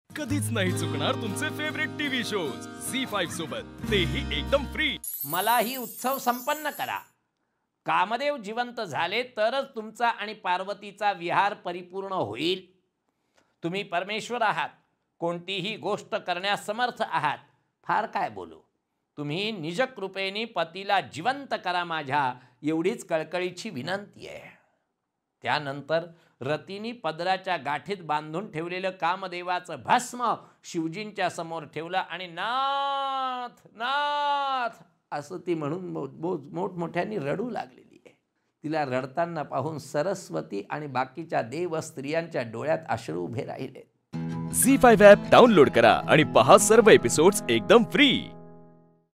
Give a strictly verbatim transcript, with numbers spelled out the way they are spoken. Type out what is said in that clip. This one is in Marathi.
कधीच नाही चुकणार तुमचे favourite TV shows Zee five सोबत, तेही एकदम फ्री। मलाही उत्सव संपन्न करा। कामदेव जिवंत झाले तरच तुमचा आणि पार्वतीचा विहार परिपूर्ण होईल। तुम्ही परमेश्वर आहात, कोणतीही गोष्ट करण्यास समर्थ आहात। फार काय बोलू, तुम्ही निज कृपेने पतीला जिवंत करा माझ्या, एवढीच कळकळीची विनंती आहे। त्यानंतर रतीनी पदराच्या गाठीत बांधून ठेवलेलं कामदेवाचं भस्म शिवजींच्या समोर ठेवलं आणि नाथ नाथ असं ती म्हणून मोठमोठ्यांनी रडू लागलेली आहे। तिला रडताना पाहून सरस्वती आणि बाकीच्या देव स्त्रियांच्या डोळ्यात अश्रू उभे राहिले। झी फाईव्ह ॲप डाउनलोड करा आणि पहा सर्व एपिसोड्स एकदम फ्री।